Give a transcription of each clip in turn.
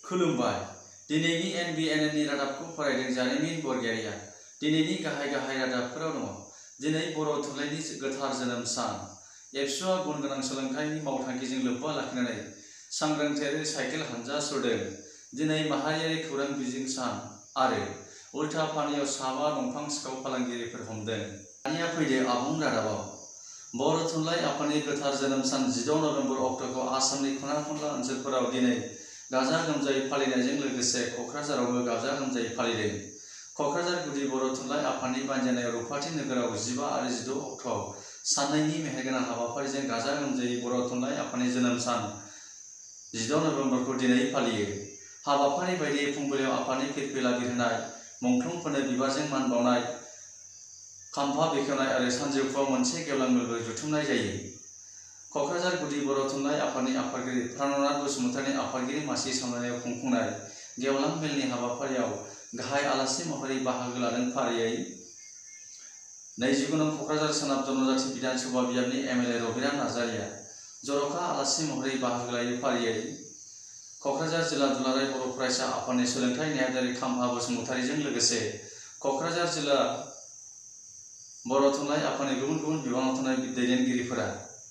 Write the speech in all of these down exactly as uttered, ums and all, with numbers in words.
खुलुमबाय दिनैनि N B N N नि रादाबखौ फरायदों जारिमिन बरगयारिया। दिनैनि गाहाय गाहाय रादाबफोराव दङ। दिनै बर' थुनलाइनि गोथार जोनोम सान। एबसुआ गुन गोनां सोलोंथाइनि मावथांखिजों लोब्बा लाखिनानै सांग्रांथियारि साइकेल हानजा सुरदों। दिनै माहारियारि खौरां बिजों सान आरो उल्था पानियाव साबा दंफां सिखाव फालांगिरिफोर हमदों। दानिया फैदो आबुं रादाबाव। बर' थुनलाइ आफादनि गोथार जोनोम सान जिद' नभेम्बर अक्ट'खौ आसामनि खना खनला ओनसोलफोराव दिनै गाजा गोमजायै फालिनायजों लोगोसे क'क्राझारावबो गाजा गोमजायै फालिदों। क'क्राझार गुदि बर' थुनलाइ आफादनि बानजायनायाव रुपाथि नोगोराव जिबा आरो जिद' अक्ट'आव साननैनि मेहेरगोनां हाबाफारिजों गाजा गोमजायै बर' थुनलाइ आफादनि जोनोम सान जिद' नभेम्बरखौ दिनै फालियो। हाबाफारि बायदियै फुंबिलियाव आफादनि फिरफिला बिरहोनाय, मुंख्लंफोरनो बिबारजों मान बावनाय, खाम्फा बेखेवनाय आरो सानजौफुआव मोनसे गेवलां मेलबो जथुमनाय जायो। क'क्राझार गुदि बर' थुनलाइ आफादनि आफादगिरि प्राणनाथ बसुमतारिनि आफादगिरि मासि सामलायनायाव खुंफुंनाय गेवलां मेलनि हाबाफारियाव गाहाय आलासि महरै बाहागो लादों फारियै नैजिगु नं क'क्राझार सोनाब जनजाति बिधान सभा बियाबनि एम एल ए रबिराम नार्जारिया। जर'खा आलासि महरै बाहागो लायो फारियै क'क्राझार जिल्ला दुलाराय बर' फरायसा आफादनि सोलोंथाइ नेहाथारि खाम्फा बसुमतारिजों लोगोसे क'क्राझार जिल्ला बर' थुनलाइ आफादनि गुबुन गुबुन बिबानाव थानाय दैदेनगिरिफोरा।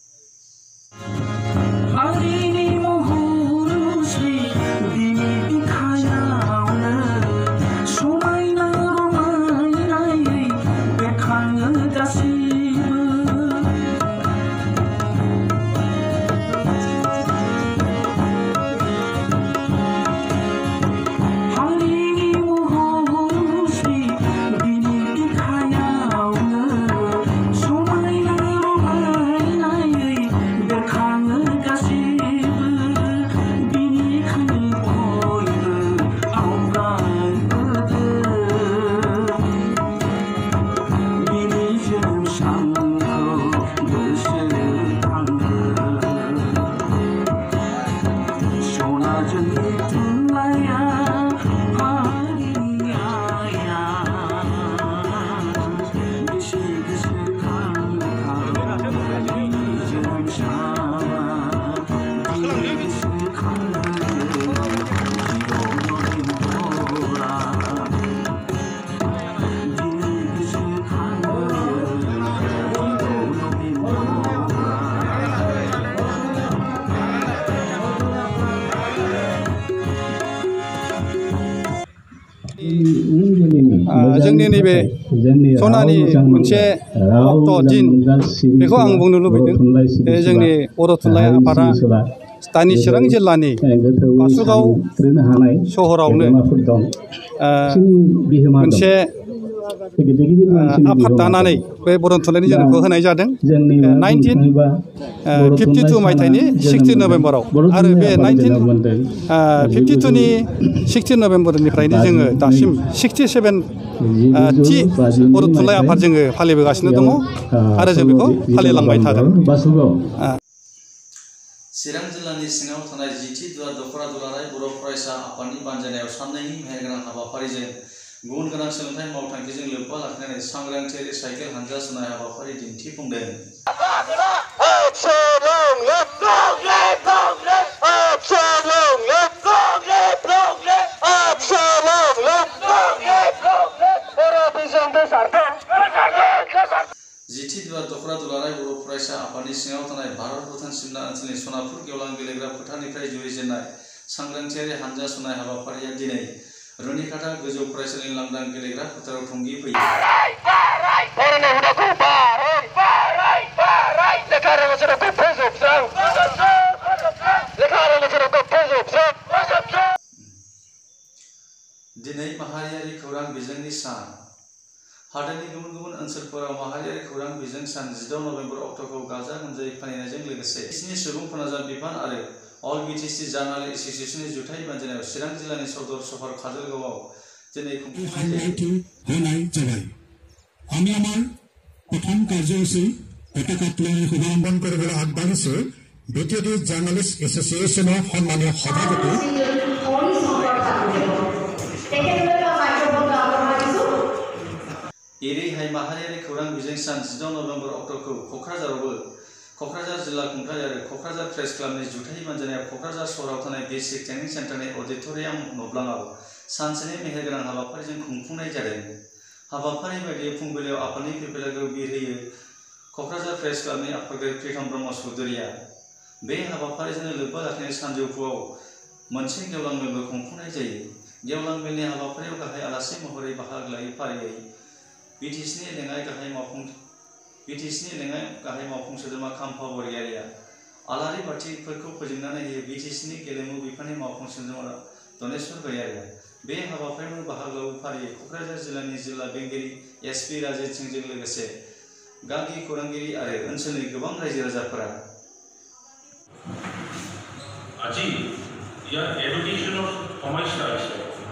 जोंनि नैबे सनानि मोनसे अक्ट' दिन बेखौ आं बुंनो लुबैदों। जोंनि बर' थुनलाइ आफादा दानि चिरां जिल्लानि बासुगाव सहरावनो मोनसे आफाद दानानै बे बर' थुनलाइनि जोनोमखौ होनाय जादों नाइनटिन फिफ्टिटु मायथाइनि सिक्सटिन नभेम्बराव। आरो बे नाइनटिन फिफ्टिटुनि सिक्सटिन नभेम्बरनिफ्रायनो जोङो दासिम सिक्सटि सेभेन थि बर' थुनलाइ आफाद जोङो फालिबोगासिनो दङ आरो जों बेखौ फालिलांबाय थादों। चिरां जिल्लानि सिङाव थानाय जिथि दुवार दख'रा दुलाराय बर' फरायसा आफादनि बानजायनायाव साननैनि मेहेरगोनां हाबाफारिजों गुन गोनां सोलोंथाइ मावथांखिजों लोब्बा लाखिनानै सांग्रांथियारि साइकेल हानजा सुनाय हाबाफारि दिन्थिफुंदों। जिथि दुवार दख'रा दुलाराय बर' फरायसा आफादनि सिङाव थानाय भारत भुटान सिमना ओनसोलनि सनापुर गेवलां गेलेग्रा फोथारनिफ्राय जुरिजेननाय सांग्रांथियारि हानजा सुनाय हाबाफारिया दिनै रुनिकाटा गोजौ फरायसालिनि लांदां गेलेग्रा फोथाराव थुंगि फैयो। दिनै माहारियारि खौरां बिजोंनि सान। हादोरनि गुबुन गुबुन ओनसोलफोराव माहारियारि खौरां बिजों सान जिद' नभेम्बर अक्ट'खौ गाजा गोमजायै फालिनायजों लोगोसे बिसिनि सुबुं फोनांजाब बिफान आरो अल बि टि सि जार्नाल एस'सिएशननि जुथाइ बानजायनायाव चिरां जिल्लानि सदर सहर काजलगावआव दिनै होनाय जाबाय। আমি আমার প্রথম কার্যসূচী পতাকা উত্তোলনের শুভারম্ভন কৰিবলৈ আগবাঢ়িছো। দ্বিতীয়টি জাৰ্ণালিষ্ট এছ'চিয়েশ্যনৰ সন্মানীয় সভাপতি एरैहाय माहारियारि खौरां बिजों सान जिद' नभेम्बर अक्ट'खौ क'क्राझारावबो क'क्राझार जिल्ला खुंथाय आरो क'क्राझार प्रेस क्लाबनि जुथाइ मानजानाया क'क्राझार सहराव थानाय बेसिक ट्रेनिं सेन्टारनि अडिट'रियाम नब्लाङाव सानसेनि मेहेरगोनां हाबाफारिजों खुंफुंनाय जादों। हाबाफारि बायदियै फुंबिलियाव आफादनि फिरफिलाखौ बिरहोयो क'क्राझार प्रेस क्लाबनि आफादगिरि प्रितम ब्रह्म चौधुरिया। बे हाबाफारिजों लोब्बा लाखिनाय सानजौफुआव मोनसे गेवलां मेलबो खुंफुंनाय जायो। गेवलां मेलनि हाबाफारियाव गाहाय आलासि महरै बाहागो लायो फारियै बिटिसिनि लेङाइ गाहाय मावफुं बिटिसिनि लेङाइ गाहाय मावफुं सोद्रोमा खाम्फा बरगयारिया। आलारि बाथिफोरखौ फोजोंनानै होयो बिटिसिनि गेलेमु बिफाननि मावफुं सोद्रोमा धनेश्वर गयारिया। बे हाबाफारियाव बाहागो लायो फारियै क'क्राझार जिल्लानि जिल्ला बेंगिरि एस पि राजेश सिंहजों लोगोसे गागि खौरांगिरि आरो ओनसोलनि गोबां रायजो राजाफोरा। আজি ইয়াৰ এডুকেশ্যনৰ সমস্যা আছে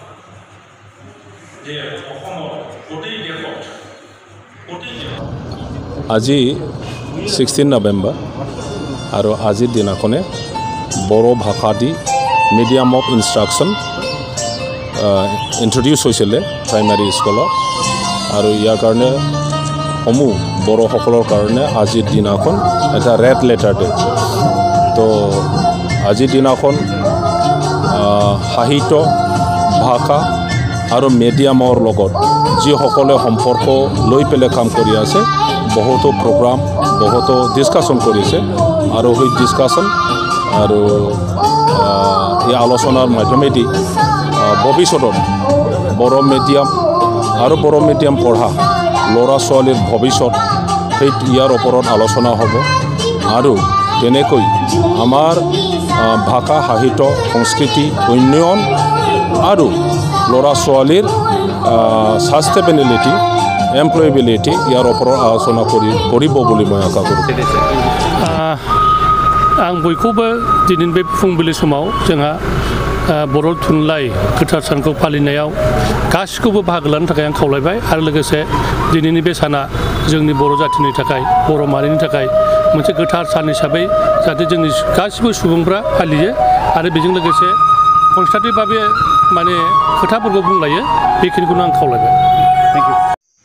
যে অসমৰ গোটেই দেশত গোটেই দেশত আজি ছিক্সটিন নৱেম্বৰ আৰু আজিৰ দিনাখনে বড়ো ভাষা the medium of instruction introduce হৈছিলে প্ৰাইমাৰী স্কুলত আৰু ইয়াৰ কাৰণে সমূহ বড়োসকলৰ কাৰণে আজিৰ দিনাখন এটা ৰেড লেটাৰ ডে। তো আজিৰ দিনাখন সাহিত্য ভাষা আৰু মিডিয়ামৰ লগত যিসকলে সম্পৰ্ক লৈ পেলাই কাম কৰি আছে বহুতো প্ৰগ্ৰাম বহুতো ডিছকাশ্যন কৰিছে আৰু সেই ডিছকাশ্যন আৰু এই আলোচনাৰ মাধ্যমেদি ভৱিষ্যতত বড়ো মিডিয়াম আৰু বড়ো মিডিয়াম পঢ়া ল'ৰা ছোৱালীৰ ভৱিষ্যত সেই ইয়াৰ ওপৰত আলোচনা হ'ব আৰু তেনেকৈ আমাৰ ভাষা সাহিত্য সংস্কৃতি উন্নয়ন আৰু ল'ৰা ছোৱালীৰ সাষ্টেইনেবিলিটি এমপ্লয়েবিলিটি ইয়াৰ ওপৰত আলোচনা কৰি কৰিব বুলি মই আশা কৰোঁ। आं बयखौबो दिनैनि बे फुंबिलि समाव जोंहा बर' थुनलाइ गोथार सानखौ फालिनायाव गासिखौबो बाहागो लानो थाखाय आं खावलायबाय आरो लोगोसे दिनैनि बे साना जोंनि बर' जाथिनि थाखाय बर' माहारिनि थाखाय मोनसे गोथार सान हिसाबै जाहाथे जोंनि गासिबो सुबुंफ्रा फालियो आरो बेजों लोगोसे कनस्ट्राक्टिभ भाबे माने खोथाफोरखौ बुंलायो बेखिनिखौनो आं खावलायबाय। Thank you.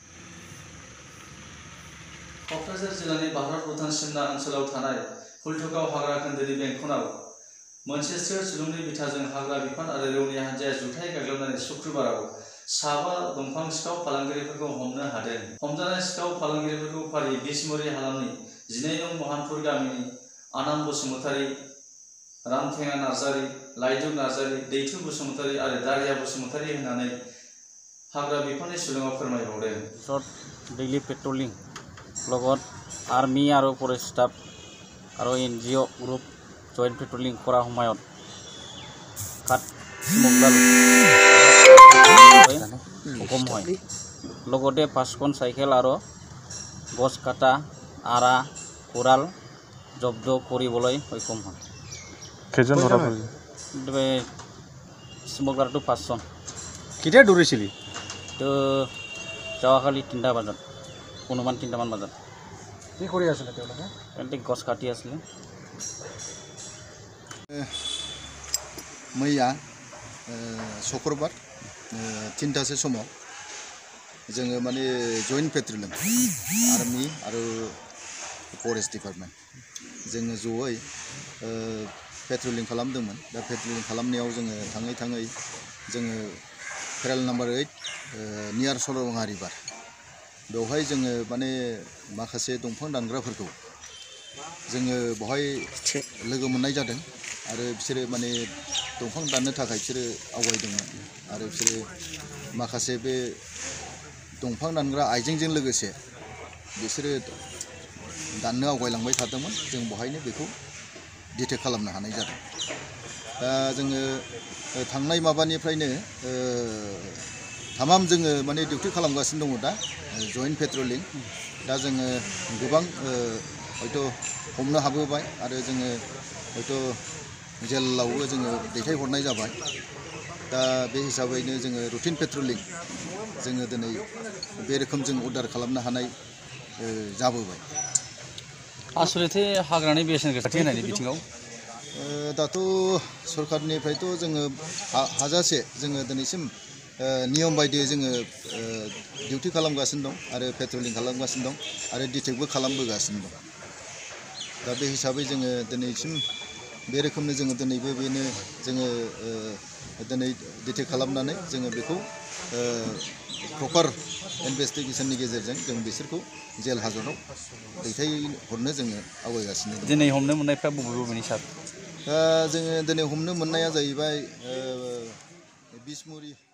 क'क्राझार जिल्लानि भारत भुटान सिमना ओनसोलाव थानाय फुलथुगाव हाग्रा खोन्दोनि बेंखनाव मोनसे सोर सुलुंनि बिथाजों हाग्रा बिफान आरो रौनिया हान्जाया जुथाइ गाग्लोबनानै शुक्रबाराव साबा दंफां सिखाव फालांगिरिफोरखौ हमनो हादों। हमजानाय सिखाव फालांगिरिफोरखौ फारियै बिसमुरि हालामनि जिनै नं महानपुर गामिनि आनाम बसुमतारी, रामथेङा नार्जारी, लाइदुक नार्जारी, दैथु बसुमतारी आरो दारिया बसुमतारी होननानै हाग्रा बिफाननि सुलुङाव फोरमायबावदों। डेइलि पेट्रलिं লগত आर्मी और फरेस्ट स्टाफ और N G O group joint पेट्रलिं करार সময়ত কাঠ স্মগলাৰ হুকুম হয়। লগতে পাঁচখন চাইকেল আৰু গছ কাটা আৰা কোৰাল জব্দ কৰিবলৈ সক্ষম হয়। কেইজন ধৰা পৰিল? স্মগলাৰটো পাঁচজন। কেতিয়া দৌৰিছিলি? তো যোৱাকালি তিনিটা বজাত অনুমান তিনিটামান বজাত। কি কৰি আছিলে তেওঁলোকে? তেওঁলোকে গছ কাটি আছিলে। मैया शुक्रबार तिनटासो समाव जोङो माने जइन्ट पेट्रलिं आर्मी आरो फरेस्ट डिपार्टमेन्ट जोङो जयै पेट्रलिं खालामदोंमोन। दा पेट्रलिं खालामनायाव जोङो थाङै थाङै जोङो पेरेल नाम्बार ओइट नियार सरलङा रिभार बेवहाय जोङो माने माखासे दंफां दानग्राफोरखौ जोङो बहाय लोगो मोननाय जादों आरो बिसोरो माने दंफां दाननो थाखाय बिसोरो आवगायदोंमोन आरो बिसोरो माखासे बे दंफां दानग्रा आइजेंजों लोगोसे बिसोरो दाननो आवगायलांबाय थादोंमोन। जों बहायनो बेखौ डिटेक्ट खालामनो हानाय जादों। दा जोङो थांनाय माबानिफ्रायनो थामाम जोङो माने डिउटि खालामगासिनो दङ दा जइन्ट पेट्रलिं। दा जोङो गोबां हयथ' हमनो हाबोबाय आरो जोङो हयथ' जेलावबो जोङो दैथायहरनाय जाबाय। दा बे हिसाबैनो जोङो रुटिन पेट्रलिं जोङो दिनै बे रोखोम जों अर्डार खालामनो हानाय जाबोबाय। आसलथे हाग्रानि बेसेन गोसाथि होनायनि बिथिङाव दाथ' सरकारनिफ्रायथ' जोङो हाजासे जोङो दिनैसिम नियम बायदियै जोङो डिउटि खालामगासिनो दं आरो पेट्रलिं खालामगासिनो दं आरो डिटेक्टबो खालामबोगासिनो दं। दा बे हिसाबै जोङो दिनैसिम बे रोखोमनो जोङो दिनैबो बेनो जोङो दिनै डिटेक्ट खालामनानै जोङो बेखौ प्रपार इनभेस्टिगेसननि गेजेरजों जों बिसोरखौ जेल हाजतआव दैथायहरनो जोङो आवगायगासिनो दं। दिनै हमनो मोननायफ्रा बबे बबेनि सार? दा जोङो दिनै हमनो मोननाया जाहैबाय बिसमुरि